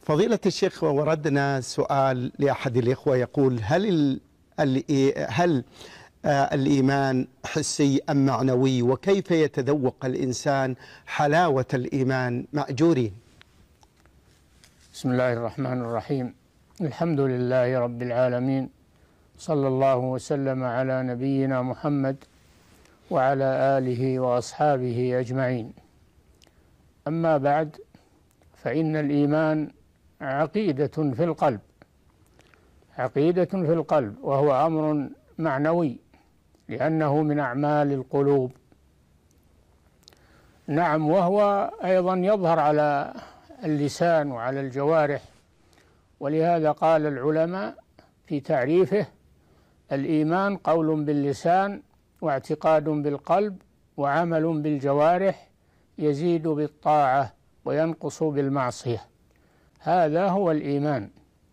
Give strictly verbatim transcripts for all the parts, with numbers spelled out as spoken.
فضيلة الشيخ، وردنا سؤال لأحد الإخوة يقول: هل ال... ال... هل آه، الإيمان حسي أم معنوي؟ وكيف يتذوق الإنسان حلاوة الإيمان مأجورين؟ بسم الله الرحمن الرحيم. الحمد لله رب العالمين، صلى الله وسلم على نبينا محمد وعلى آله وأصحابه أجمعين. أما بعد، فإن الإيمان عقيدة في القلب، عقيدة في القلب، وهو أمر معنوي لأنه من أعمال القلوب. نعم، وهو أيضا يظهر على اللسان وعلى الجوارح، ولهذا قال العلماء في تعريفه: الإيمان قول باللسان واعتقاد بالقلب وعمل بالجوارح، يزيد بالطاعة وينقص بالمعصية. هذا هو الإيمان.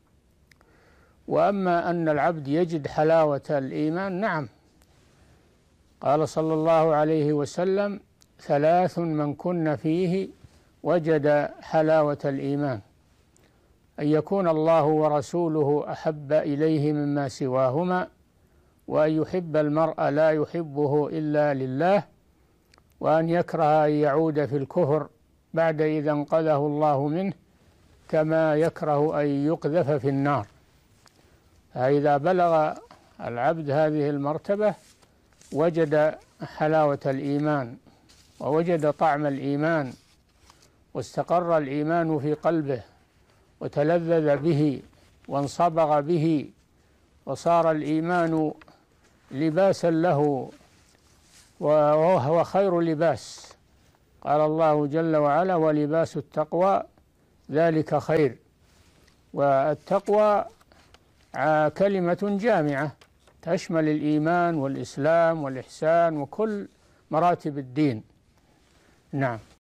وأما أن العبد يجد حلاوة الإيمان، نعم، قال صلى الله عليه وسلم: ثلاث من كن فيه وجد حلاوة الإيمان: أن يكون الله ورسوله أحب إليه مما سواهما، وأن يحب المرء لا يحبه إلا لله، وأن يكره أن يعود في الكفر بعد إذا انقذه الله منه، كما يكره أن يقذف في النار. فإذا بلغ العبد هذه المرتبة وجد حلاوة الإيمان، ووجد طعم الإيمان، واستقر الإيمان في قلبه، وتلذذ به، وانصبغ به، وصار الإيمان لباسا له، وهو خير لباس. قال الله جل وعلا: ولباس التقوى ذلك خير. والتقوى كلمة جامعة تشمل الإيمان والإسلام والإحسان وكل مراتب الدين. نعم.